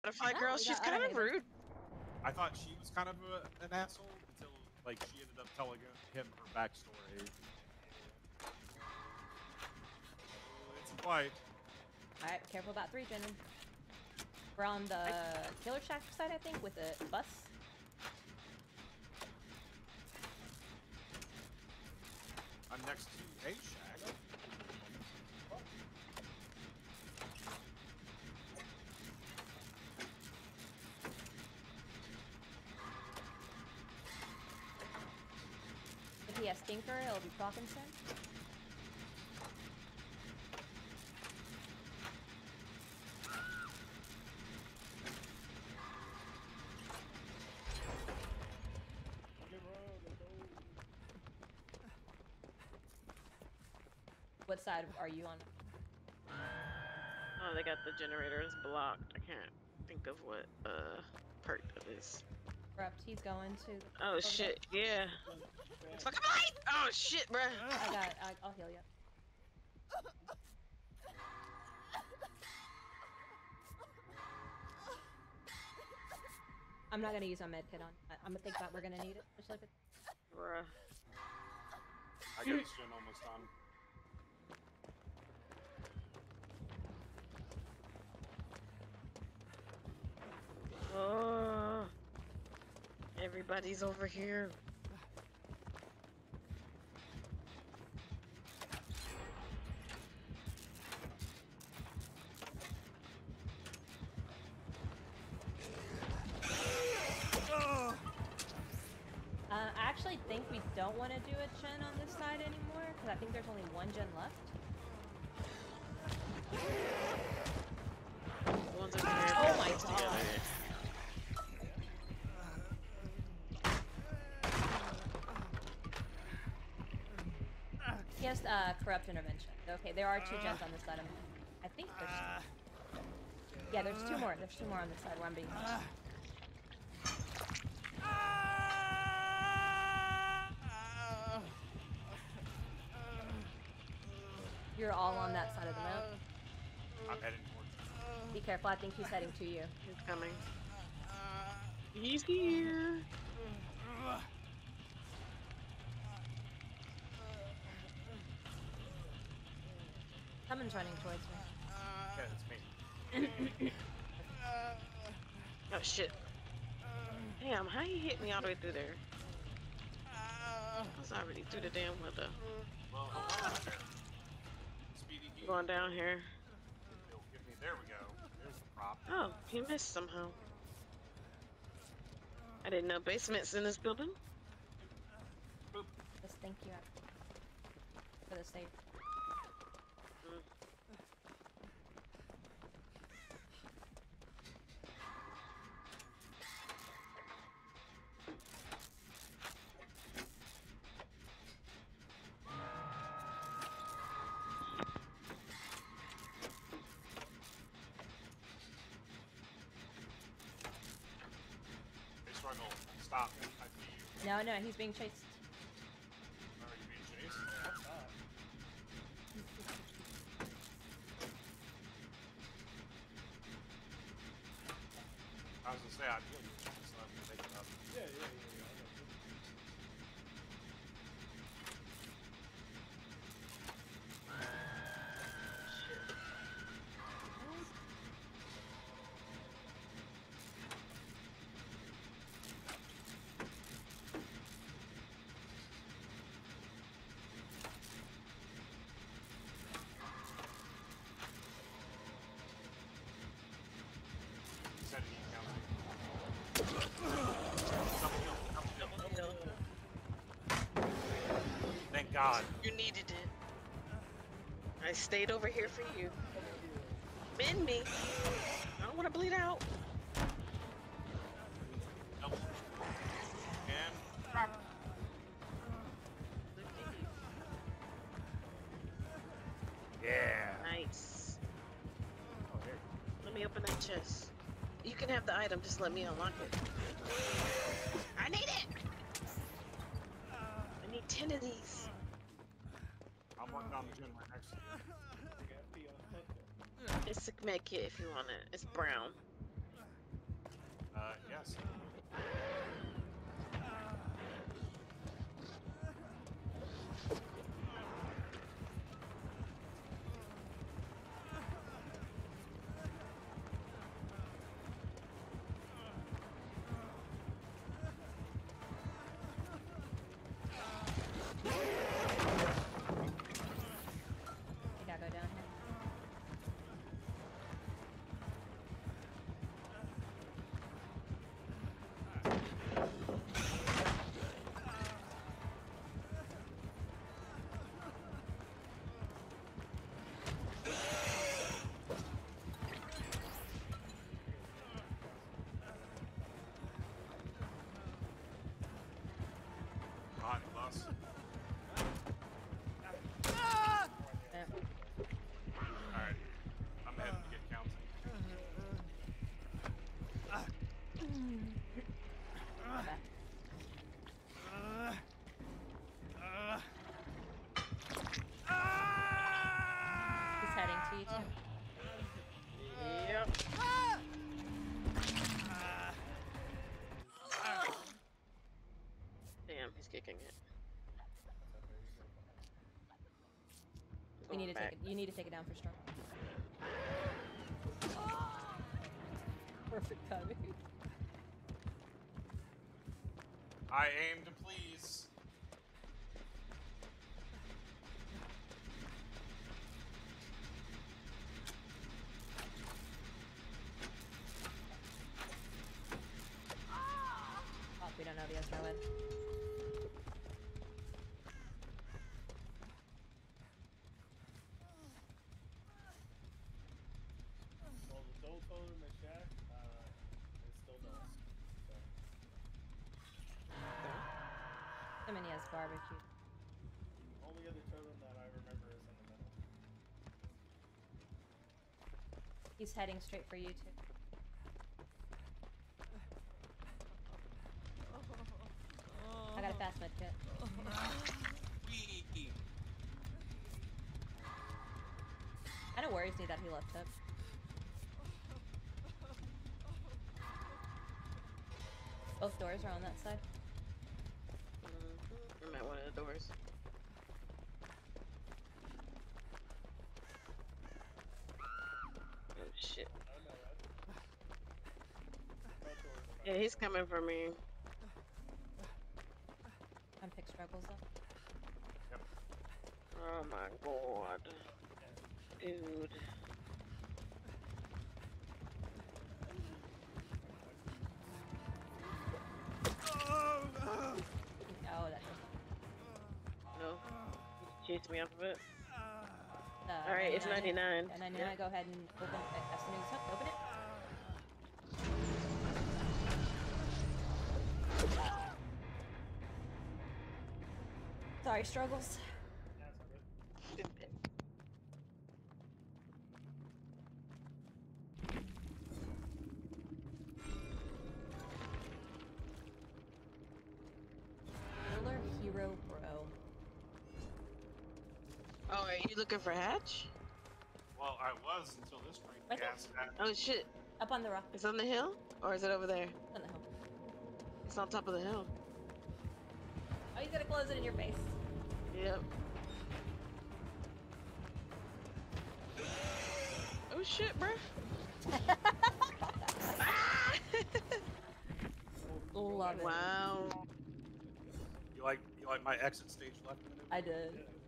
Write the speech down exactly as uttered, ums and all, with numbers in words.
Butterfly Oh, girl, we she's got kind of automated. rude. I thought she was kind of a, an asshole until, like, she ended up telling him her backstory. It's a fight. Alright, careful about three, Jenny. We're on the Killer Shack side, I think, with the bus. I'm next to a shack. If he has Stinker, it'll be Prockinson. What side are you on? Oh, they got the generators blocked. I can't think of what uh part that is. Corrupt, he's going to the... Oh shit, yeah. It's fucking light! Oh shit, bruh. I got it. I, I'll heal you. I'm not gonna use my med kit on. I, I'm gonna think about we're gonna need it. Just like it. Bruh. I got this gen almost on. Oh, everybody's over here. Uh, I actually think we don't want to do a gen on this side anymore, because I think there's only one gen left. The ones over here. Oh my god. He has uh, corrupt intervention. Okay, there are two gens on this side. I'm, I think there's... Yeah, there's two more. There's two more on this side where I'm being punched. You're all on that side of the map. I'm heading towards you. Be careful, I think he's heading to you. He's coming. He's here. Someone's running towards me. Yeah, it's me. Oh shit. Damn, how you hit me all the way through there? I was already through the damn weather. Well, hold on there. Speedy heat. Going down here. It'll give me, there we go. There's the prop. Oh, he missed somehow. I didn't know basements in this building. Boop. Just thank you for the save. Mm. This one will stop me. I see you. No, no, he's being chased. Are you being chased? What's that? I was gonna say I'd heal you, so I'm gonna take it up. Yeah, yeah, yeah, yeah. I got you. Said he counted. Double heal, double heal. Thank God. You needed it. I stayed over here for you. Mend me. I don't want to bleed out. Double. And yeah. Nice. Oh, there. Let me open that chest. You can have the item, just let me unlock it. I need it! I need ten of these. I'm working on the gen right next to you. You got to be on hunter. It's a med kit if you want it. It's brown. Okay. He's heading to you too. Yep. Damn, he's kicking it. You need to Going back. take it. You need to take it down for strong. Perfect timing. I aim to please. Oh, we don't know if he has no win. Well, the doe told him to check. Uh, it still does. So. I mean, he has barbecue. Only other totem that I remember is in the middle. He's heading straight for you too. I got a fast med kit. I know worries me that he left hip. Both doors are on that side. Mm-hmm. I'm at one of the doors. Oh shit. Oh no, that. Both doors are Yeah, back. he's coming for me. I'm pick struggles though. Yep. Oh my god. Dude. Oh, that does. No. He chased me off of it. Uh, Alright, it's ninety-nine. Yeah, ninety-nine. Go ahead and open it. As soon as it's up, open it. Sorry, struggles. That's good. Roller Hero Bro. Oh, are you looking for Hatch? Well, I was until this train Right there. gas had. Oh shit. Up on the rock. It's on the hill? Or is it over there? On the hill. It's on top of the hill. Oh, he's gonna close it in your face. Yep. Oh shit, bruh. Love it. Wow. You like you like my exit stage left minute? I did.